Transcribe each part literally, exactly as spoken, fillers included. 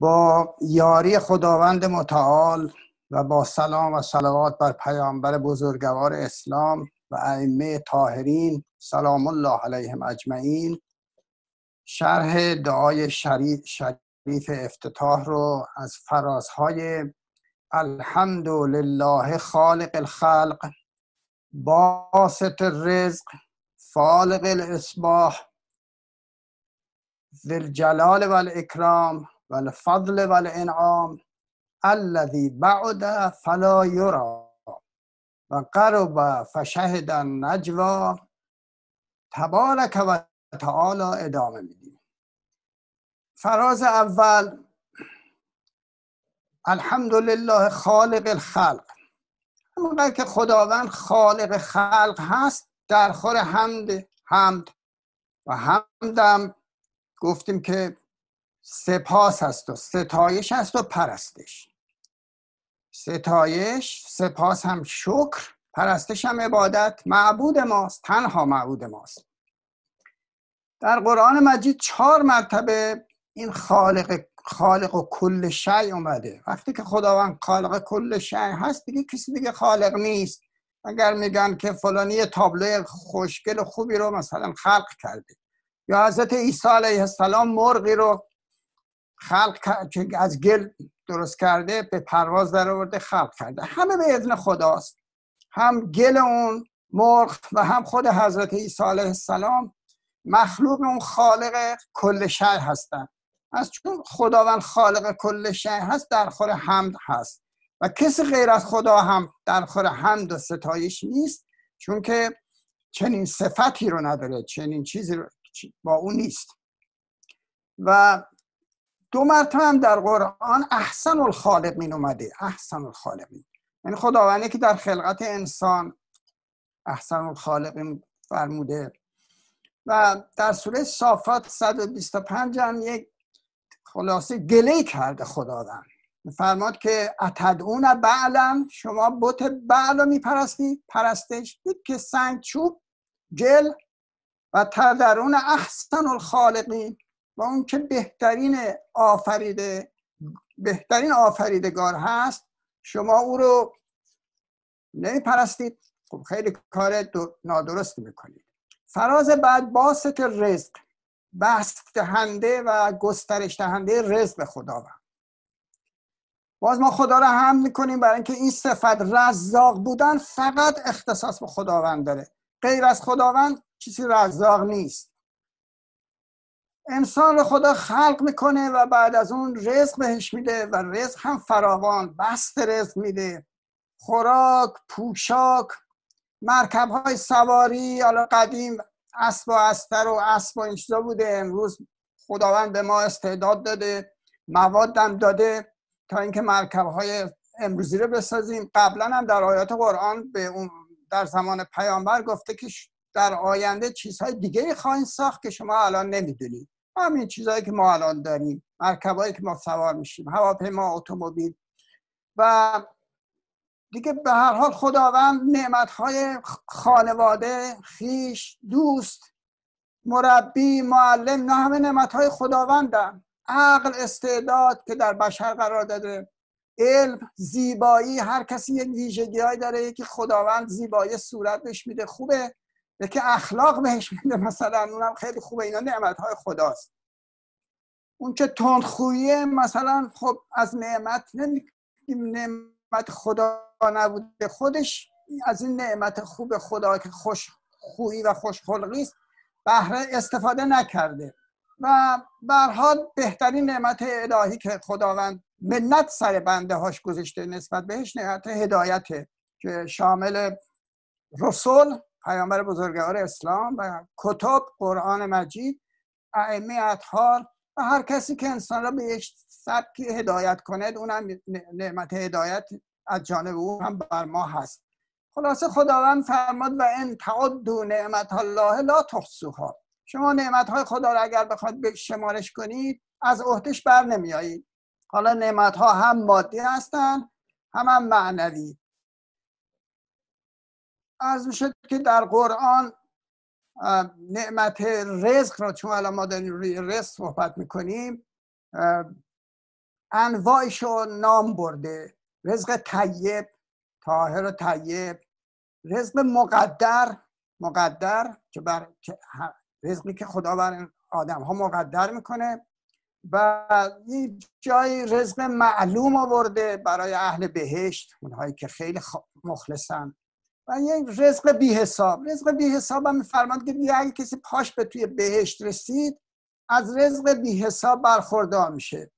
با یاری خداوند متعال و با سلام و صلوات بر پیامبر بزرگوار اسلام و ائمه طاهرین سلام الله علیهم اجمعین، شرح دعای شریف, شریف افتتاح رو از فرازهای الحمد لله خالق الخلق باسط الرزق فالق الاصباح ذی الجلال والاکرام والفضل والانعام الذي بعد فلا یرا و قرب فشهد النجوا تبارک و تعالی ادامه میدیم. فراز اول الحمد لله خالق الخلق، همونقدر که خداوند خالق خلق هست در خور حمد حمد و حمدم گفتیم که سپاس هست و ستایش هست و پرستش. ستایش، سپاس هم شکر، پرستش هم عبادت. معبود ماست، تنها معبود ماست. در قرآن مجید چهار مرتبه این خالق خالق و کل شیء اومده. وقتی که خداوند خالق کل شیء هست دیگه کسی دیگه خالق نیست. اگر میگن که فلانی یه تابلو خوشگل و خوبی رو مثلا خلق کرده، یا حضرت عیسی علیه السلام مرغی رو خلق که از گل درست کرده به پرواز در آورده خلق کرده، همه به اذن خداست. هم گل اون مرغ و هم خود حضرت عیسی علیه السلام مخلوق اون خالق کل شیء هستن. از چون خداوند خالق کل شیء هست در خور حمد هست و کسی غیر از خدا هم در خور حمد و ستایش نیست، چون که چنین صفتی رو نداره، چنین چیزی رو با اون نیست. و دو مرتبه هم در قرآن احسن الخالقین اومده. احسن الخالقین یعنی خداوندی که در خلقت انسان احسن الخالقین فرموده. و در سوره صافات صد و بیست و پنج هم یک خلاصه گله کرده خداوند، فرماد که اتدعون بعلا، شما بت بعل رو میپرستید، پرستش که سنگ چوب گل، و تذرون احسن الخالقین، و اون که بهترین آفریده بهترین آفریدگار هست شما او رو نمیپرستید. خب خیلی کار نادرستی میکنید. فراز بعد باسط رزق، بسط دهنده و گسترش دهنده رزق خداوند. باز ما خدا رو حمد میکنیم برای اینکه این صفت رزاق بودن فقط اختصاص به خداوند داره. غیر از خداوند چیزی رزاق نیست. انسان رو خدا خلق میکنه و بعد از اون رزق بهش میده و رزق هم فراوان، بسط رزق میده. خوراک، پوشاک، مرکب های سواری، حالا قدیم اسب و استر و اسب و این چیزا بوده، امروز خداوند به ما استعداد داده، موادم داده تا اینکه مرکب های امروزی رو بسازیم. قبلا هم در آیات قرآن به اون در زمان پیامبر گفته که در آینده چیزهای دیگه خواهید ساخت که شما الان نمیدونید. همین چیزهایی که ما الان داریم، مرکبایی که ما سوار میشیم، هواپیما، اتومبیل. و دیگه به هر حال خداوند نعمتهای خانواده، خیش، دوست، مربی، معلم، نه همه نعمتهای خداوندن. عقل، استعداد که در بشر قرار داده، علم، زیبایی، هر کسی یک ویژگی‌هایی داره. یکی خداوند زیبایی صورت بهش میده خوبه، یکی اخلاق بهش میده مثلا، اونم خیلی خوبه. اینا نعمتهای خداست. اون که تندخویه مثلا خب از نعمت نمیگیم، نعمت خدا نبوده، خودش از این نعمت خوب خدا که خوش خویی و خوش خلقی است بهره استفاده نکرده. و به هر حال بهترین نعمت الهی که خداوند منت سر بنده هاش گذاشته نسبت بهش نعمت هدایته که شامل رسول، پیامبر بزرگوار اسلام، و کتب، قرآن مجید، ائمه اطهار و هر کسی که انسان را به یک سبکی هدایت کنه، اونم نعمت هدایت از جانب او هم بر ما هست. خلاصه خداوند فرماد و ان تعدوا نعمت الله لا تحصوها، شما نعمتهای خدا را اگر بخواید شمارش کنید از عهدهش بر نمیایید. حالا نعمتها هم مادی هستن هم هم معنوی. عرض میشد که در قرآن نعمت رزق رو، چون الان ما داریم روی رزق صحبت میکنیم، انواعشو نام برده. رزق طیب، طاهر و طیب، رزق مقدر، مقدر که بر رزقی که خدا بر آدم ها مقدر میکنه، و یه جای رزق معلوم آورده برای اهل بهشت، اونهایی که خیلی مخلصن، و یه رزق بی حساب. رزق بی حساب هم میفرماد که دیگه اگه کسی پاش به توی بهشت رسید از رزق بی حساب برخوردار میشه.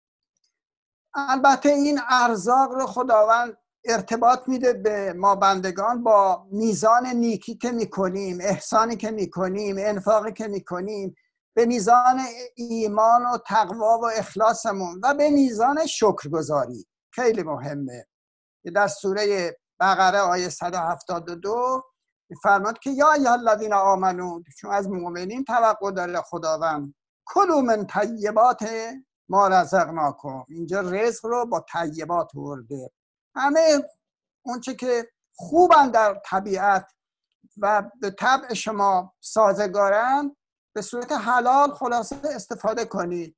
البته این ارزاق رو خداوند ارتباط میده به ما بندگان با میزان نیکی که میکنیم، احسانی که میکنیم، انفاقی که میکنیم، به میزان ایمان و تقوا و اخلاصمون و به میزان شکرگزاری. خیلی مهمه. در سوره بقره آیه صد و هفتاد و دو میفرماد که یا ایها الذین آمنو، چون از مؤمنین توقع داره خداوند، کلوا من طیبات ما رزقناکم. اینجا رزق رو با طیبات ورده، همه اونچه که خوبن در طبیعت و به طبع شما سازگارن به صورت حلال خلاصه استفاده کنید.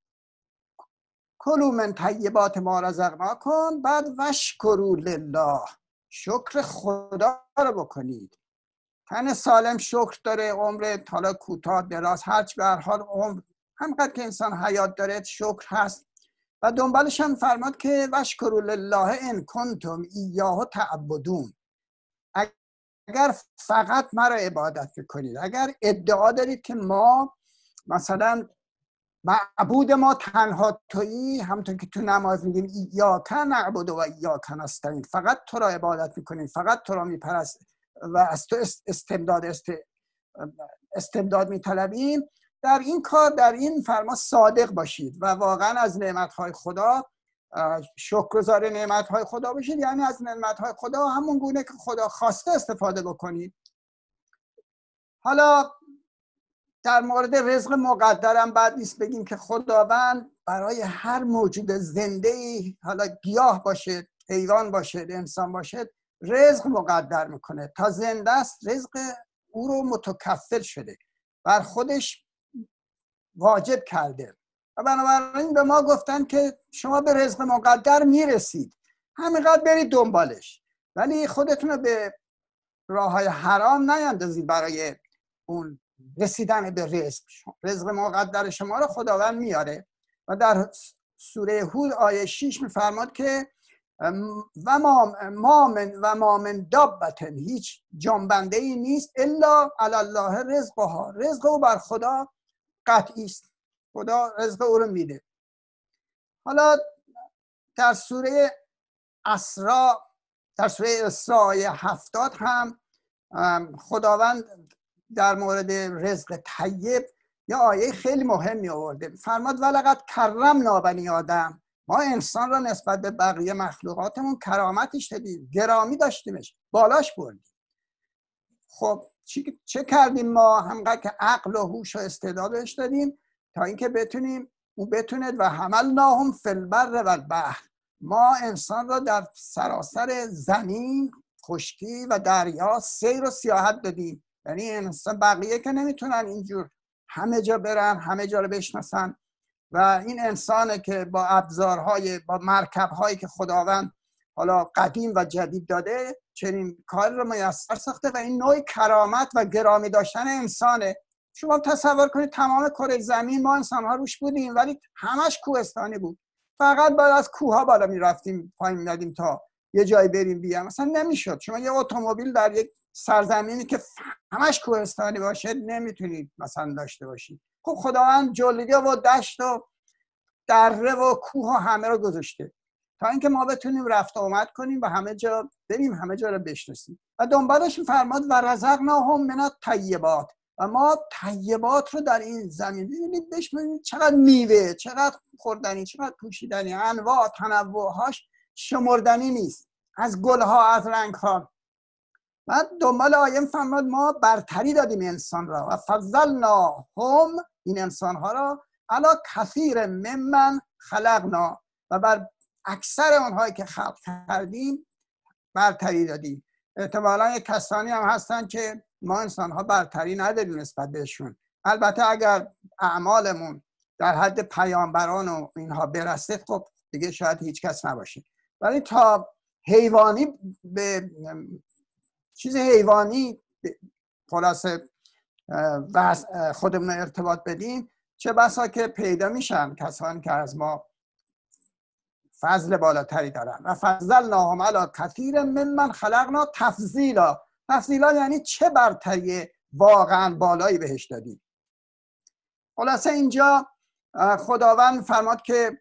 کلوا من طیبات ما رزقناکم، بعد واشکروا لله، شکر خدا رو بکنید. تن سالم شکر داره، عمر حالا کوتاه دراز هرچی به هر حال عمر همینقدر که انسان حیات داره شکر هست. و دنبالش هم فرماد که واشکروا لله ان کنتم ایاه تعبدون، اگر فقط مرا عبادت بکنید، اگر ادعا دارید که ما مثلا معبود ما تنها تویی، همونطور که تو نماز میگیم ایاک نعبد و ایاک نستعین، فقط تو را عبادت میکنیم، فقط تو را میپرست و از تو استمداد است استمداد میطلبیم، در این کار، در این فرما صادق باشید و واقعا از نعمتهای خدا شکرگزار نعمتهای خدا باشید. یعنی از نعمتهای خدا همون گونه که خدا خواسته استفاده بکنید. حالا در مورد رزق مقدرم بعد نیست بگیم که خداوند برای هر موجود زنده‌ای، حالا گیاه باشه، حیوان باشه، انسان باشه، رزق مقدر میکنه. تا زنده است رزق او رو متکفل شده، بر خودش واجب کرده و بنابراین به ما گفتن که شما به رزق مقدر میرسید، همینقدر برید دنبالش، ولی خودتون رو به راههای حرام نیندازید برای اون رسیدن به رزق. رزق مقدر شما رو خداوند میاره و در سوره هود آیه شش میفرماد که و ما ما من و ما من دابة، هیچ جنبنده ای نیست الا علی الله رزقها، رزق او بر خدا قطعی است، خدا رزق او رو میده. حالا در سوره اسراء، در سوره اسراء آیه هفتاد هم خداوند در مورد رزق طیب یا آیه خیلی مهمی آورده. فرماد ولقد کرمنا بنی آدم، ما انسان را نسبت به بقیه مخلوقاتمون کرامتش دادیم، گرامی داشتیمش، بالاش بردیم. خب چه کردیم ما؟ همونقدر که عقل و هوش و استعدادش دادیم تا اینکه بتونیم او بتوند و حملناهم فی البر و البحر، ما انسان را در سراسر زمین، خشکی و دریا سیر و سیاحت دادیم. یعنی انسان بقیه که نمیتونن اینجور همه جا برن، همه جا رو بشناسن، و این انسانه که با ابزارهای، با مرکبهایی که خداوند حالا قدیم و جدید داده چنین کار رو میسر ساخته و این نوع کرامت و گرامی داشتن انسانه. شما تصور کنید تمام کره زمین ما انسان‌ها روش بودیم ولی همش کوهستانی بود، فقط باید از کوه‌ها بالا میرفتیم پایین میادیم تا یه جایی بریم بیام، مثلا نمیشد. شما یه اتومبیل در یک سرزمینی که همش کوهستانی باشه نمیتونید مثلا داشته باشید. خب خداوند جلگه و دشت و دره و کوه و همه رو گذاشته تا اینکه ما بتونیم رفت آمد کنیم و همه جا بریم، همه جا رو بشناسیم. و دنبالش فرماد و رزقناهم من الطیبات، و ما طیبات رو در این زمین ببینید، ببینید چقدر میوه، چقدر خوردنی، چقدر پوشیدنی، انواع تنوعهاش شمردنی نیست، از گلها، از رنگها. بعد دنبال آیه فرماد ما برتری دادیم انسان را و فضلناهم، این انسان ها را، علی کثیر ممن خلقنا، و بر اکثر اونهایی که خلق کردیم برتری دادیم. احتمالاً یک کسانی هم هستن که ما انسان ها برتری نداریم نسبت بهشون. البته اگر اعمالمون در حد پیامبران و اینها برسه خب دیگه شاید هیچ کس نباشه، ولی تا حیوانی به چیز حیوانی خلاصه خودمون ارتباط بدیم، چه بسا که پیدا میشن کسانی که از ما فضل بالاتری دارن. و فضلناهم علی کثیر ممن خلقنا تفضیلا. تفضیلا یعنی چه برتری واقعا بالایی بهش دادیم. خلاصه اینجا خداوند فرماد که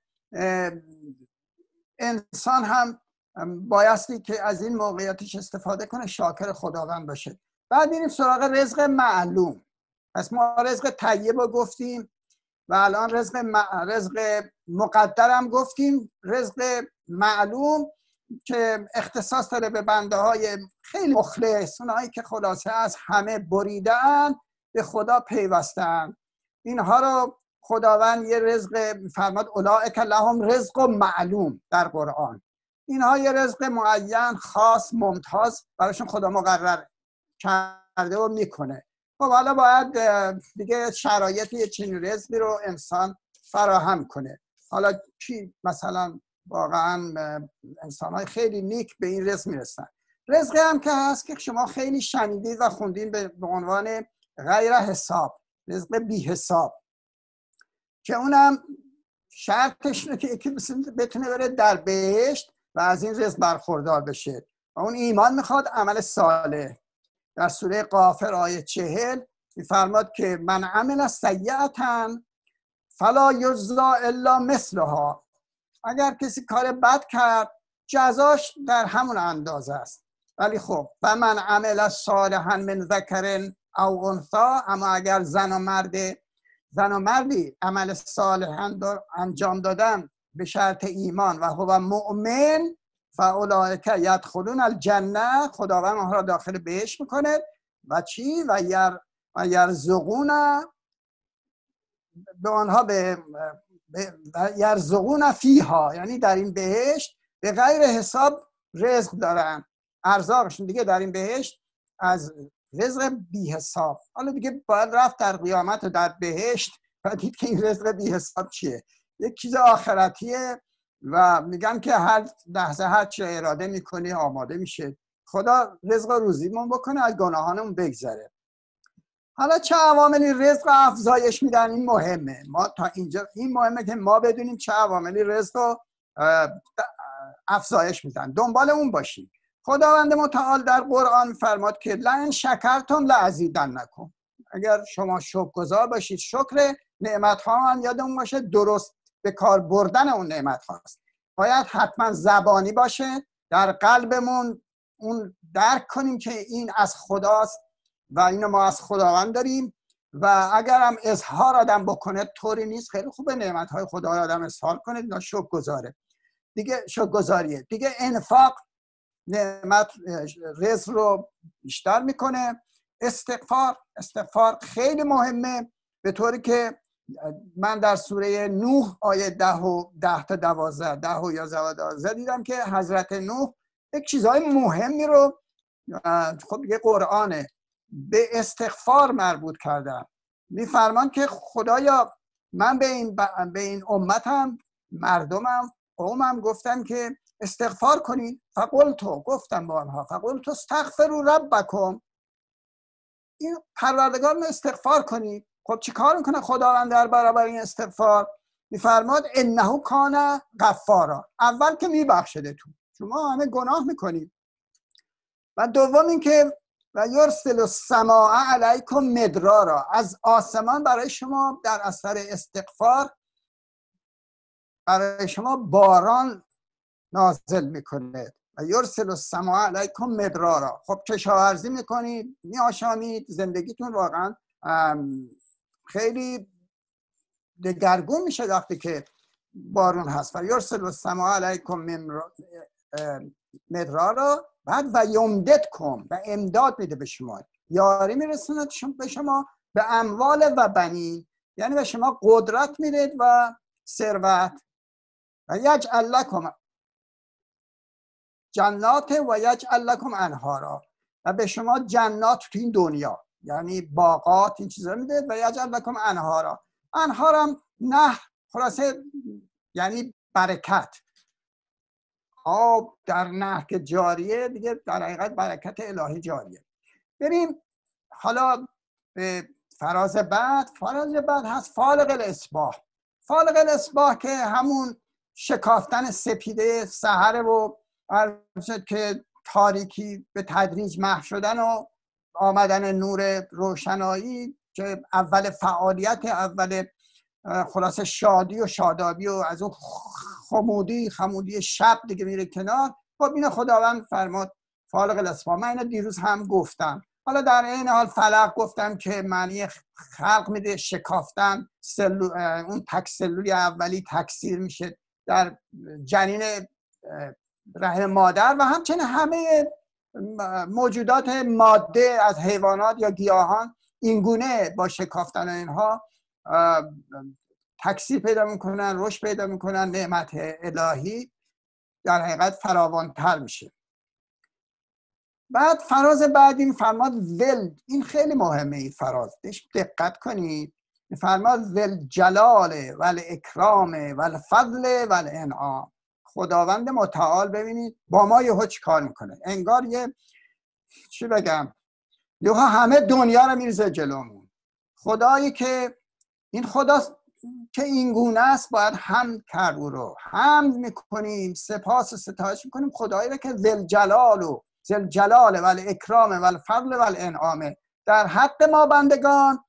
انسان هم بایستی که از این موقعیتش استفاده کنه، شاکر خداوند باشه. بعد میریم سراغ رزق معلوم. پس ما رزق طیب رو گفتیم و الان رزق م... رزق مقدر هم گفتیم. رزق معلوم که اختصاص داره به بنده های خیلی مخلص، اونهایی که خلاصه از همه بریدن به خدا پیوستن. اینها رو خداوند یه رزق فرماد اولئک لهم رزق معلوم در قرآن. اینها یه رزق معین خاص ممتاز براشون خدا مقرر کرده و میکنه. خب حالا باید دیگه شرایط یه چنین رزقی رو انسان فراهم کنه. حالا کی مثلا واقعا انسان‌های خیلی نیک به این رزق میرسن. رزقی هم که هست که شما خیلی شنیدید و خوندین به عنوان غیر حساب، رزق بی حساب، که اونم شرطش اینه که یکی بتونه بره در بهشت و از این رزق برخوردار بشه و اون ایمان میخواد، عمل صالح. در سوره غافر آیه چهل میفرماد که من عمل سیئة فلا یجزی الا مثلها. اگر کسی کار بد کرد جزاش در همون اندازه است، ولی خب و من عمل صالحا من ذکر او انثی، اما اگر زن و مرد زن و مردی عمل صالح انجام دادن به شرط ایمان و هو مؤمن فاولئک یدخلون الجنه، خداوند آنها را داخل بهشت میکنه. و چی؟ و یر و یرزقون به آنها به یرزقون فیها، یعنی در این بهشت به غیر حساب رزق دارن. ارزاقشون دیگه در این بهشت از رزق بی حساب. حالا دیگه باید رفت در قیامت و در بهشت و دید که این رزق بی حساب چیه. یک چیز آخرتیه و میگن که هر لحظه هر چی اراده میکنی آماده میشه. خدا رزق و روزیمون بکنه، از گناهانمون بگذره. حالا چه عواملی رزق افزایش میدن؟ این مهمه. ما تا اینجا این مهمه که ما بدونیم چه عواملی رزق رو افزایش میدن، دنبال اون باشیم. خداوند متعال در قرآن فرماد که لئن شکرتم لازیدنکم. اگر شما شکرگزار باشید، شکر نعمت ها هم یادمون باشه درست به کار بردن اون نعمت هاست. باید حتما زبانی باشه، در قلبمون اون درک کنیم که این از خداست و اینو ما از خداوند داریم. و اگر هم اظهار آدم بکنه طوری نیست، خیلی خوبه نعمت های خدا آدم اظهار کنه، اینا شکرگزاره دیگه، شکرگزاریه دیگه. انفاق نعمت رزق رو بیشتر میکنه. استغفار استغفار خیلی مهمه، به طوری که من در سوره نوح آیه ده و ده تا دوازده ده و یازده و دوازده دیدم که حضرت نوح یک چیزهای مهمی رو خب دیگه قرآنه به استغفار مربوط کردن. میفرمان که خدایا من به این به این امتم، مردمم، قومم گفتم که استغفار کنید. فقلتو، گفتم با آنها، فقلتو استغفروا ربکم، این پروردگارم استغفار کنید. خب چی کار میکنه خداوند در برابر این استغفار؟ میفرماد انه کان غفارا. اول که میبخشدتون، شما همه گناه میکنید. و دوم این که و یرسل السماء علیکم مدرارا، از آسمان برای شما در اثر استغفار برای شما باران نازل میکنه. و یرسل السماء علیکم مدرارا. خب کشاورزی میکنید، میآشامید، زندگیتون واقعا خیلی دگرگون میشه وقتی که بارون هست. و یرسل السماء علیکم مدرارا. بعد و یمددکم، و امداد میده به شما، یاری میرسونه به شما به اموال و بنین، یعنی به شما قدرت میده و ثروت. و یجعل لکم جنات و یجعل لکم انهارا، و به شما جنات تو این دنیا یعنی باغات این چیزا میده. و یجعل لکم انهارا، انهارم نهر، خلاصه یعنی برکت. آب در نهر که جاریه دیگه در حقیقت برکت الهی جاریه. بریم حالا به فراز بعد. فراز بعد هست فالق الاصباح. فالق الاصباح که همون شکافتن سپیده سحر و که تاریکی به تدریج محو شدن و آمدن نور روشنایی که اول فعالیت، اول خلاصه شادی و شادابی و از اون خمودی خمودی شب دیگه میره کنار. خب اینو خداوند فرماد فالق الاصباح. من اینو دیروز هم گفتم. حالا در این حال فلق گفتم که معنی خلق میده، شکافتن، سلول، اون تک سلولی اولی تکثیر میشه در جنین رحم مادر و همچنین همه موجودات ماده از حیوانات یا گیاهان اینگونه با شکافتن اینها تکثیر پیدا میکنن، رشد پیدا میکنن، نعمت الهی در حقیقت فراوانتر میشه. بعد فراز بعد این فرماد ول، این خیلی مهمه، این فراز دقت کنید. فرماد ول جلال ول اکرام ول فضل ول انعام. خداوند متعال ببینید با ما یهو چی کار میکنه، انگار یه چی بگم یهو همه دنیا رو میریزه جلومون. خدایی که این خداست که این گونه است باید حمد کرد، او رو حمد میکنیم، سپاس و ستایش میکنیم خدایی رو که ذل جلال و ذل جلال و اکرام و الفضل و الانعام در حق ما بندگان.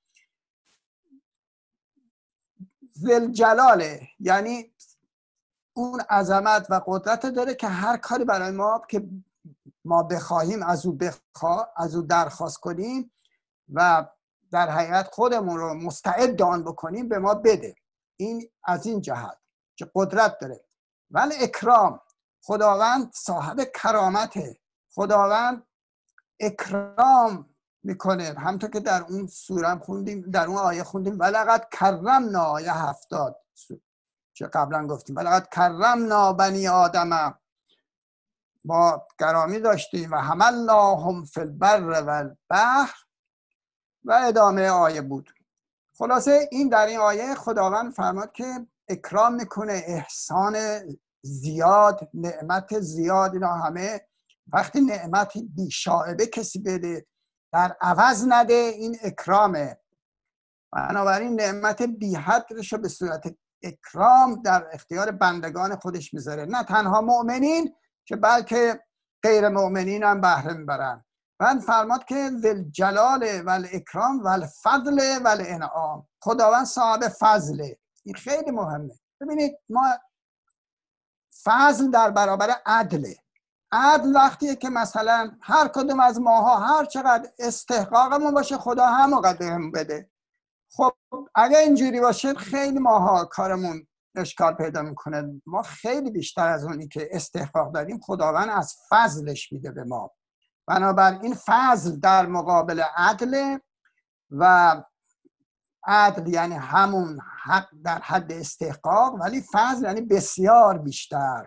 ذل جلاله یعنی اون عظمت و قدرت داره که هر کاری برای ما که ما بخواهیم از او بخوا از او درخواست کنیم و در حقیقت خودمون رو مستعد آن بکنیم به ما بده. این از این جهت که قدرت داره. ولی اکرام، خداوند صاحب کرامته، خداوند اکرام میکنه. همونطور که در اون سوره خوندیم، در اون آیه خوندیم ولقد کرمنا، آیه هفتاد که قبلا گفتیم ولقد کرمنا بنی آدم، ما گرامی داشتیم و حملناهم فی البر و البحر و ادامه آیه بود. خلاصه این در این آیه خداوند فرماد که اکرام میکنه، احسان زیاد، نعمت زیاد، اینا همه وقتی نعمت بیشائبه کسی بده در عوض نده این اکرامه. بنابراین نعمت بی حدش رو به صورت اکرام در اختیار بندگان خودش میذاره، نه تنها مؤمنین که بلکه غیر مؤمنین هم بهره میبرن. بعد فرماد که ذل جلال و الاکرام و الفضل و الانعام، خداوند صاحب فضله. این خیلی مهمه. ببینید ما فضل در برابر عدله. عدل وقتیه که مثلا هر کدوم از ماها هر چقدر استحقاقمون باشه خدا همونقدر بهمون بده. خب اگه اینجوری باشه خیلی ماها کارمون اشکال پیدا میکنه. ما خیلی بیشتر از اونی که استحقاق داریم خداوند از فضلش میده به ما. بنابراین فضل در مقابل عدل و عدل یعنی همون حق در حد استحقاق، ولی فضل یعنی بسیار بیشتر.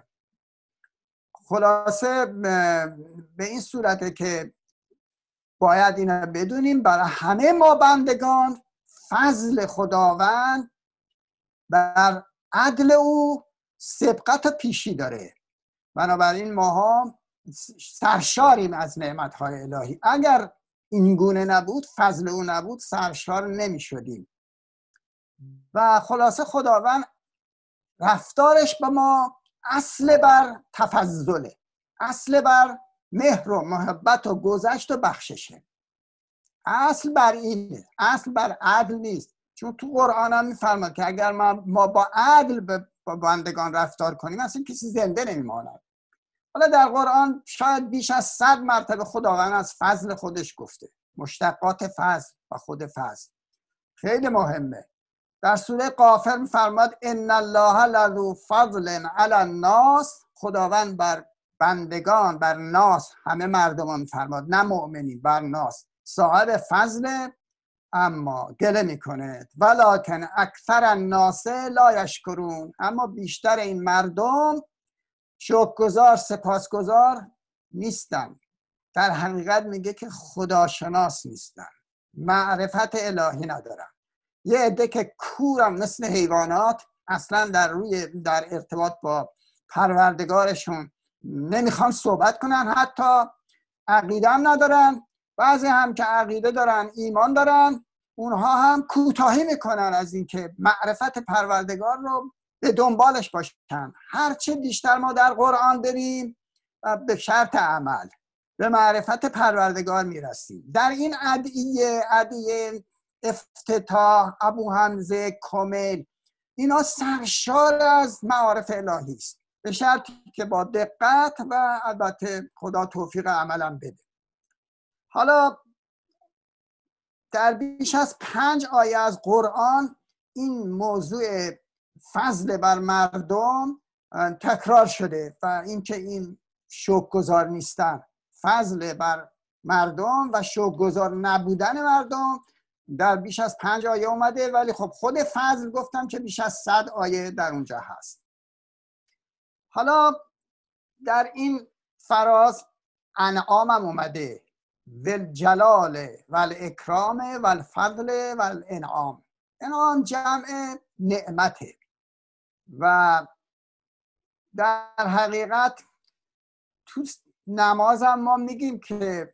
خلاصه به این صورته که باید اینا بدونیم برای همه ما بندگان فضل خداوند بر عدل او سبقت و پیشی داره. بنابراین ماها سرشاریم از نعمت‌های الهی. اگر این گونه نبود، فضل او نبود، سرشار نمی شدیم. و خلاصه خداوند رفتارش با ما اصل بر تفضله، اصل بر مهر و محبت و گذشت و بخششه. اصل بر اینه، اصل بر عدل نیست. چون تو قرآن هم میفرماد که اگر ما, ما با عدل با بندگان رفتار کنیم اصلا کسی زنده نمیماند. حالا در قرآن شاید بیش از صد مرتبه خداوند از فضل خودش گفته، مشتقات فضل و خود فضل خیلی مهمه. در سوره غافر میفرماد ان الله لذو فضل علی الناس، خداوند بر بندگان، بر ناس، همه مردمان میفرماد، نه مؤمنین، بر ناس صاحب فضل، اما گله میکنه ولکن اکثر الناس لا یشکرون، اما بیشتر این مردم شکرگزار سپاسگزار نیستن. در حقیقت میگه که خداشناس نیستن، معرفت الهی ندارن. یه عده که کورن مثل حیوانات، اصلا در روی در ارتباط با پروردگارشون نمیخوان صحبت کنن، حتی عقیده هم ندارن. بعضی هم که عقیده دارن، ایمان دارن، اونها هم کوتاهی میکنن از اینکه معرفت پروردگار رو به دنبالش باشن. هرچه بیشتر ما در قرآن بریم و به شرط عمل به معرفت پروردگار میرسیم. در این ادعیه ادعیه افتتاح، ابو حمزه، کمیل، اینا سرشار از معارف الهی است، به شرطی که با دقت و البته خدا توفیق عملم بده. حالا در بیش از پنج آیه از قرآن این موضوع فضل بر مردم تکرار شده و اینکه این شکرگزار نیستن، فضل بر مردم و شکرگزار نبودن مردم در بیش از پنج آیه اومده. ولی خب خود فضل گفتم که بیش از صد آیه در اونجا هست. حالا در این فراز انعام هم اومده، والجلال والاکرام والفضل والانعام. انعام جمع نعمته و در حقیقت تو نماز هم ما میگیم که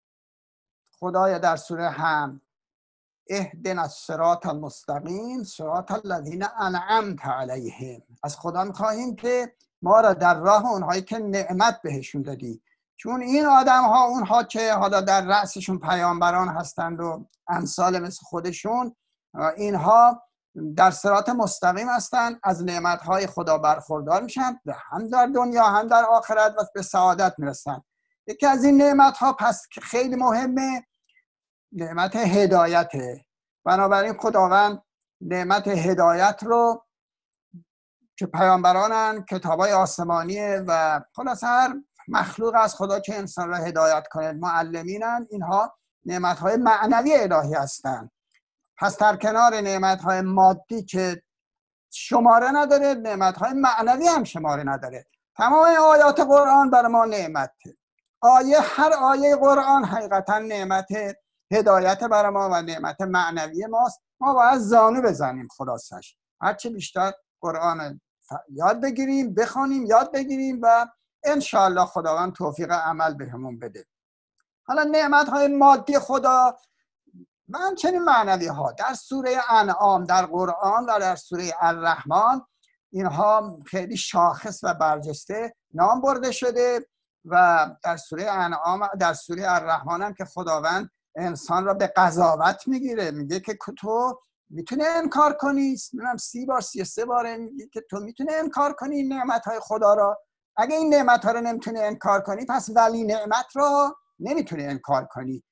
خدایا در سوره حمد اهدنا الصراط المستقیم صراط الذین انعمت علیهم، از خدا میخواهیم که ما را در راه اونهایی که نعمت بهشون دادی. چون این آدم ها، اونها که حالا در رأسشون پیامبران هستند و امثال مثل خودشون، اینها در صراط مستقیم هستند، از نعمت های خدا برخوردار میشن، هم در دنیا هم در آخرت و به سعادت میرسن. یکی از این نعمت ها پس خیلی مهمه، نعمت هدایته. بنابراین خداوند نعمت هدایت رو که پیامبرانن، کتابای آسمانیه و خلاص هر مخلوق از خدا که انسان را هدایت کنه، معلمینن، اینها نعمت‌های معنوی الهی هستند. پس در کنار نعمت‌های مادی که شماره نداره، نعمت‌های معنوی هم شماره نداره. تمام آیات قرآن برای ما نعمته. آیه هر آیه قرآن حقیقتا نعمت هدایت برای ما و نعمت معنوی ماست. ما باید زانو بزنیم خلاصش، هرچه بیشتر قرآن یاد بگیریم، بخوانیم، یاد بگیریم و انشاءالله خداوند توفیق عمل بهمون بده. حالا نعمت‌های مادی خدا و همچنین معنوی ها در سوره انعام در قرآن و در سوره الرحمن اینها خیلی شاخص و برجسته نام برده شده و در سوره انعام، در سوره الرحمن هم که خداوند انسان را به قضاوت میگیره، میگه که تو میتونه انکار کنی، منم سی بار سی و سه بار میگه که تو میتونه انکار کنی نعمت‌های خدا را. اگه این نعمت‌ها رو نمیتونه انکار کنی، پس ولی نعمت را نمیتونه انکار کنی.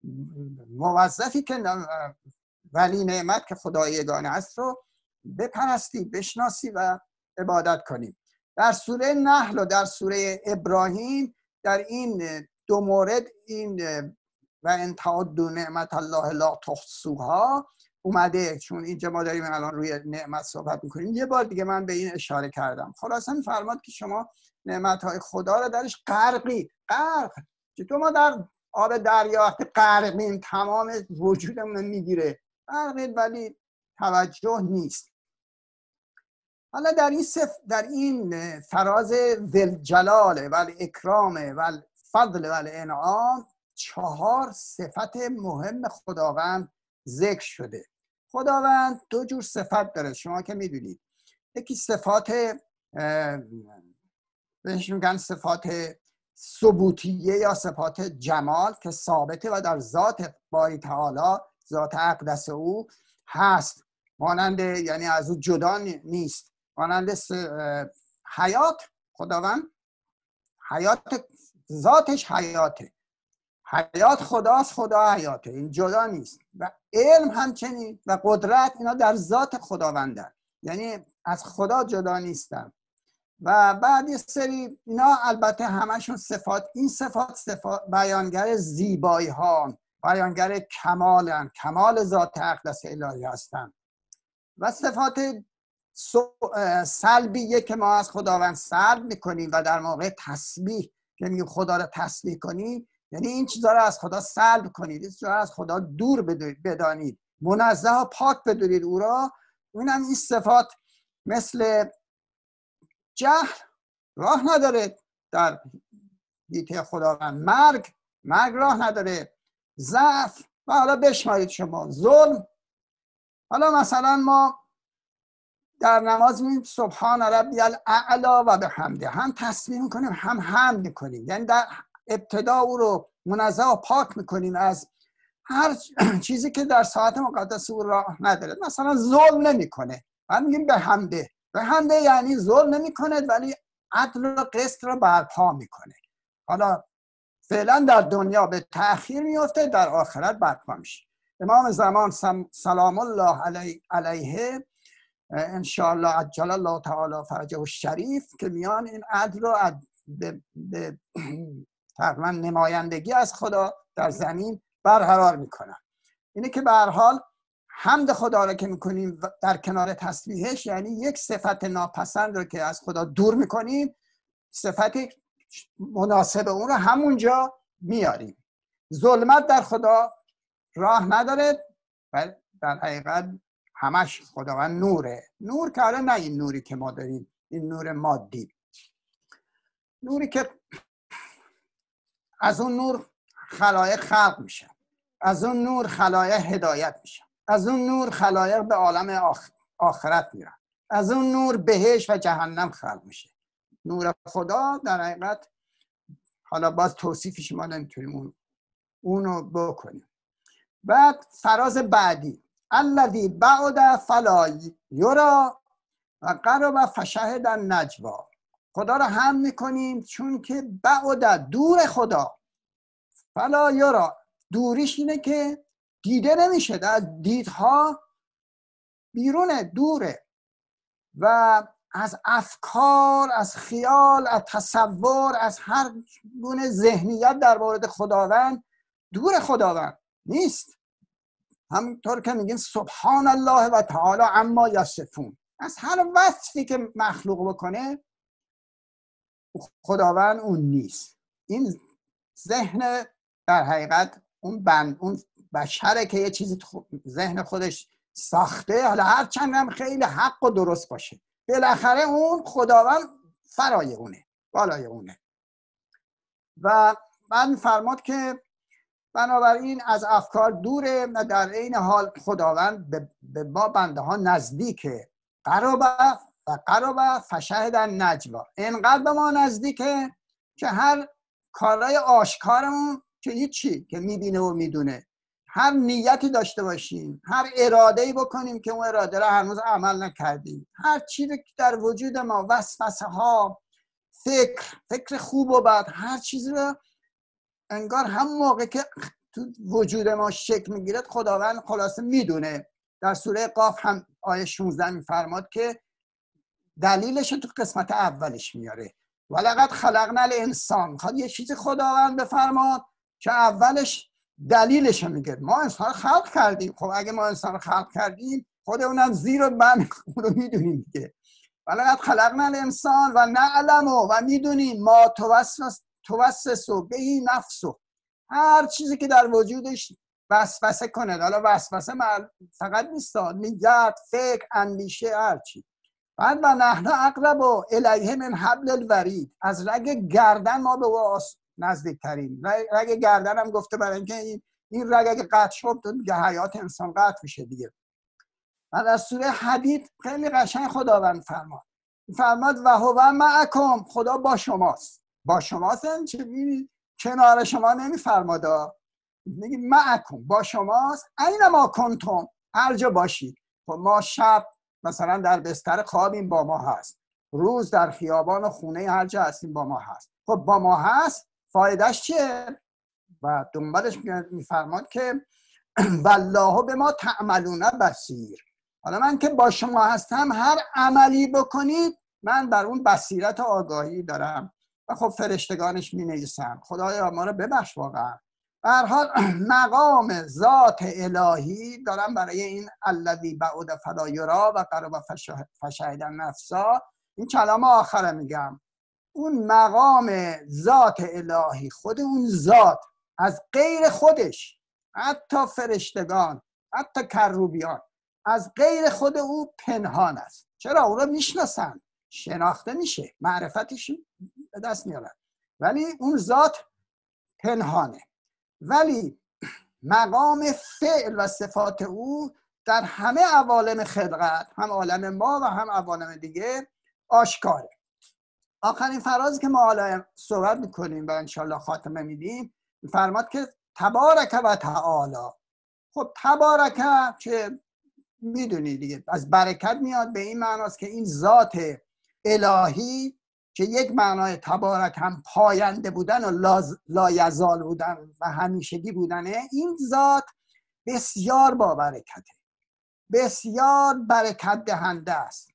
موظفی که ولی نعمت که خدای یگانه است رو بپرستی، بشناسی و عبادت کنی. در سوره نحل و در سوره ابراهیم در این دو مورد این و ان تعدوا نعمت الله لا تحصوها اومده. چون اینجا ما داریم الان روی نعمت صحبت میکنیم، یه بار دیگه من به این اشاره کردم. خلاصا فرماد که شما نعمت‌های خدا رو درش غرقی، غرق که تو ما در آب دریا وقتی غرقیم تمام وجودمون میگیره، غرقید ولی توجه نیست. حالا در این صف در این فراز ذوالجلال و الاکرام و الفضل و الانعام چهار صفت مهم خداوند ذکر شده. خداوند دو جور صفت داره، شما که میدونید. یکی صفات بهش میگن صفات ثبوتیه یا صفات جمال که ثابته و در ذات باری تعالی، ذات اقدس او هست، مانند یعنی از او جدا نیست. مانند حیات، خداوند حیات ذاتش حیاته، حیات خداست، خدا حیاته، این جدا نیست. و علم همچنین و قدرت، اینا در ذات خداوندن، یعنی از خدا جدا نیستن. و بعد یه سری اینا البته همشون صفات، این صفات صفات بیانگر زیبایی ها، بیانگر کمالن، کمال ذات اقدس الهی هستن. و صفات سلبیه که ما از خداوند سلب میکنیم و در موقع تسبیح که میگیم خدا رو تسبیح کنیم، یعنی این چیزا رو از خدا سلب کنید، این چیزا رو از خدا دور بدانید، منزه و پاک بدونید او را. اونم این صفات مثل جهل راه نداره، در دیده خداوند. مرگ مرگ راه نداره. ضعف و حالا بشمارید شما ظلم. حالا مثلا ما در نماز میگیم سبحان ربی الاعلی و بحمده، هم تسبیح میکنیم هم حمد میکنیم، یعنی در ابتدا او رو منزه و پاک میکنیم از هر چیزی که در ساعت مقدس او راه نداره. مثلا ظلم نمیکنه، هم میگیم بحمده. بحمده یعنی ظلم نمیکنه ولی عدل و قسط رو برپا میکنه. حالا فعلا در دنیا به تأخیر میفته، در آخرت برپا میشه. امام زمان سلام الله علیه, علیه انشاءالله عجل الله تعالی فرجه الشریف که میان این عدل رو به, به تقریبا نمایندگی از خدا در زمین برقرار میکنن. اینه که به هر حال حمد خدا رو که میکنیم در کنار تسبیحش، یعنی یک صفت ناپسند رو که از خدا دور میکنیم، صفت مناسب اون رو همونجا میاریم. ظلمت در خدا راه نداره و در حقیقت همش خداوند نوره. نور که نه این نوری که ما داریم، این نور مادی، نوری که از اون نور خلایق خلق میشه، از اون نور خلایق هدایت میشه، از اون نور خلایق به عالم آخ... آخرت میرن، از اون نور بهشت و جهنم خلق میشه. نور خدا در حقیقت حالا باز توصیفش ما نمیتونیم اون اونو بکنیم. بعد فراز بعدی الذی بعد فلا یرا و قرب فشهد النجوا. خدا رو هم میکنیم چون که بعد دور خدا، فلا یرا دوریش اینه که دیده نمیشه، از دیدها بیرونه، دوره و از افکار، از خیال، از تصور، از هر گونه ذهنیت در مورد خداوند دور خداوند نیست. همونطور که میگیم سبحان الله و تعالی عما یصفون، از هر وصفی که مخلوق بکنه خداوند اون نیست. این ذهن در حقیقت اون بند اون بشره که یه چیزی ذهن خودش ساخته، حالا هر چند هم خیلی حق و درست باشه، بالاخره اون خداوند فرای اونه، بالای اونه. و بعد فرماد که بنابراین از افکار دوره و در این حال خداوند به ما بنده ها نزدیکه. قرب و قرب فشهد النجوا، اینقدر به ما نزدیکه که هر کارهای آشکارمون که هیچی که میبینه و میدونه، هر نیتی داشته باشیم، هر اراده‌ای بکنیم که اون اراده رو هنوز عمل نکردیم، هر چیزی که در وجود ما وسوسه ها، فکر فکر خوب و بد، هر چیزی رو انگار هم موقع که تو وجود ما شکل میگیره خداوند خلاصه میدونه. در سوره قاف هم آیه شانزده میفرماد که دلیلش تو قسمت اولش میاره، ولقد خلقنا الانسان. میخواد یه چیزی خداوند بفرماد که اولش دلیلش میگه. ما انسان خلق کردیم، خب اگه ما انسان خلق کردیم خود اونم زیر و بم رو میدونیم دیگه. ولقد خلقنا الانسان و نعلم و میدونیم ما توسوس توسوس بهی نفسو، هر چیزی که در وجودش وسوسه کنه، حالا وسوسه فقط نیست، نیت، فکر، اندیشه، هر چی. بعد و نحن اقرب الیه من حبل الورید، از رگ گردن ما به او نزدیکتریم. رگ گردن هم گفته برای اینکه این این رگ اگه قطع شد دیگه حیات انسان قطع میشه دیگه. و در سوره حدید خیلی قشنگ خداوند فرماد فرماد و هو معکم، خدا با شماست. با شماست چه ببینید کنار شما نمیفرمادا، میگه معکم، با شماست. اینما کنتم، هر جا باشید. خب ما شب مثلا در بستر خوابیم با ما هست، روز در خیابان و خونه هر جا هستیم با ما هست. خب با ما هست، فایدهش چیه؟ و دنبالش میفرماد که والله به ما تعملون بصیر. حالا من که با شما هستم، هر عملی بکنید من بر اون بصیرت و آگاهی دارم و خب فرشتگانش می نویسن. خدایا ما رو ببخش. واقعا به هر حال مقام ذات الهی دارم برای این الذی بعد فلا یرا و قرب فشهد النفسا، این کلام آخره میگم. اون مقام ذات الهی، خود اون ذات از غیر خودش، حتی فرشتگان، حتی کروبیان، از غیر خود او پنهان است. چرا؟ او رو میشناسن، شناخته میشه، معرفتش به دست میارد، ولی اون ذات پنهانه. ولی مقام فعل و صفات او در همه عوالم خلقت، هم عالم ما و هم عوالم دیگه، آشکاره. آخرین فرازی که ما حالا صحبت میکنیم و انشالله خاتمه میدیم، فرماد که تبارک و تعالی. خب تبارک که میدونی دیگه از برکت میاد، به این معناست که این ذات الهی که یک معنای تبارک هم پاینده بودن و لایزال بودن و همیشگی بودنه، این ذات بسیار با برکته، بسیار برکت دهنده است.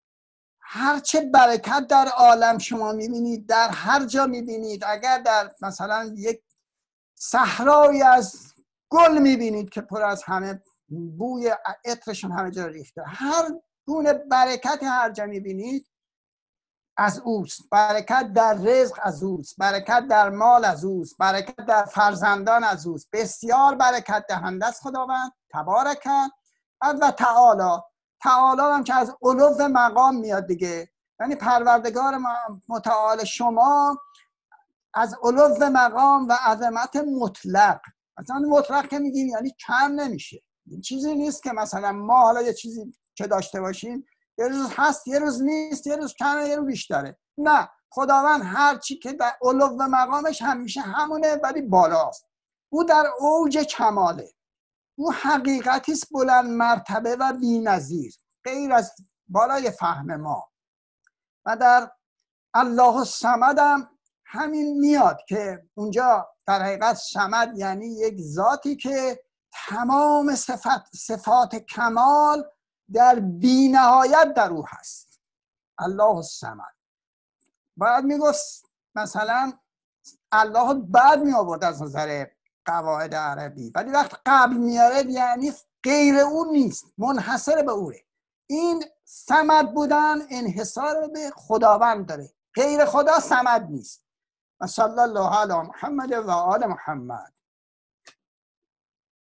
هرچه برکت در عالم شما میبینید، در هر جا میبینید، اگر در مثلا یک صحرایی از گل میبینید که پر از همه بوی عطرشون همه جا ریخته، هر گونه برکت هر جا میبینید از اوست. برکت در رزق از اوست، برکت در مال از اوست، برکت در فرزندان از اوست. بسیار برکت دهنده است خداوند تبارک و تعالی. تعالی هم که از علو مقام میاد دیگه، یعنی پروردگار متعال شما از علو مقام و عظمت مطلق. مثلا مطلق که میگیم یعنی کم نمیشه، این چیزی نیست که مثلا ما حالا یه چیزی که داشته باشیم یه روز هست یه روز نیست، یه روز کمه یه روز بیشتره. نه، خداوند هر چی که در علو مقامش همیشه همونه، ولی بالاست. او در اوج کماله، او حقیقتی است بلند مرتبه و بی‌نظیر، غیر از بالای فهم ما. و در الله الصمد هم همین میاد که اونجا در حقیقت صمد یعنی یک ذاتی که تمام صفات صفات کمال در بی‌نهایت در او هست. الله الصمد. باید میگفت مثلا الله بعد می آورد از نظر قواعد عربی، ولی وقت قبل میاره یعنی غیر اون نیست، منحصر به اوه. این صمد بودن انحصار به خداوند داره، غیر خدا صمد نیست. و صلی الله علی محمد و آل محمد.